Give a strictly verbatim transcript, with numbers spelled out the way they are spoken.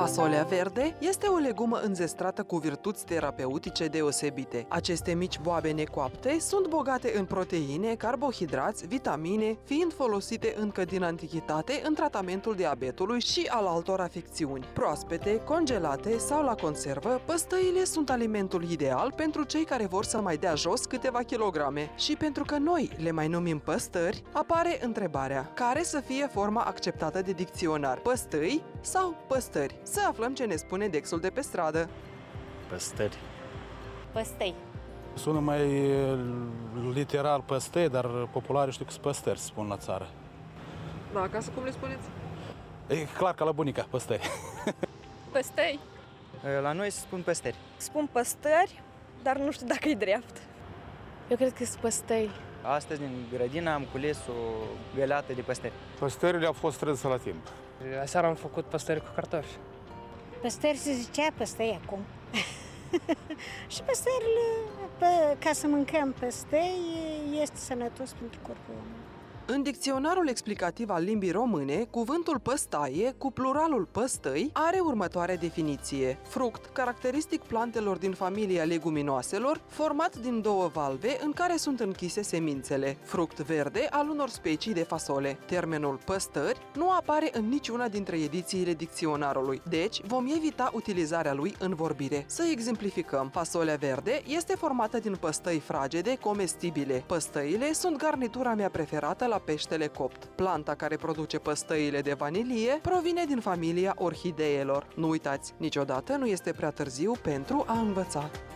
Fasolea verde este o legumă înzestrată cu virtuți terapeutice deosebite. Aceste mici boabe necoapte sunt bogate în proteine, carbohidrați, vitamine, fiind folosite încă din antichitate în tratamentul diabetului și al altor afecțiuni. Proaspete, congelate sau la conservă, păstăile sunt alimentul ideal pentru cei care vor să mai dea jos câteva kilograme. Și pentru că noi le mai numim păstări, apare întrebarea: care să fie forma acceptată de dicționar? Păstăi sau păstări? Să aflăm ce ne spune Dexul de pe stradă. Păstări. Păstăi. Sună mai literal păstăi, dar popular știu că sunt păstări, se spun la țară. Da, acasă cum le spuneți? E clar ca la bunica, păstăi. Păstăi. La noi se spun păstări. Spun păstări, dar nu știu dacă e drept. Eu cred că sunt păstăi. Astăzi, din grădină, am cules o găleată de păstări. Păstările au fost strânse la timp. Aseară am făcut păstări cu cartofi. Păstări se zicea păstăi acum. Și păstările, pe, ca să mâncăm păstăi, este sănătos pentru corpul omului. În dicționarul explicativ al limbii române, cuvântul păstaie, cu pluralul păstăi, are următoarea definiție: fruct caracteristic plantelor din familia leguminoaselor, format din două valve în care sunt închise semințele, fruct verde al unor specii de fasole. Termenul păstări nu apare în niciuna dintre edițiile dicționarului, deci vom evita utilizarea lui în vorbire. Să exemplificăm: fasolea verde este formată din păstăi fragede comestibile. Păstăile sunt garnitura mea preferată la peștele copt. Planta care produce păstăile de vanilie provine din familia orhideelor. Nu uitați, niciodată nu este prea târziu pentru a învăța.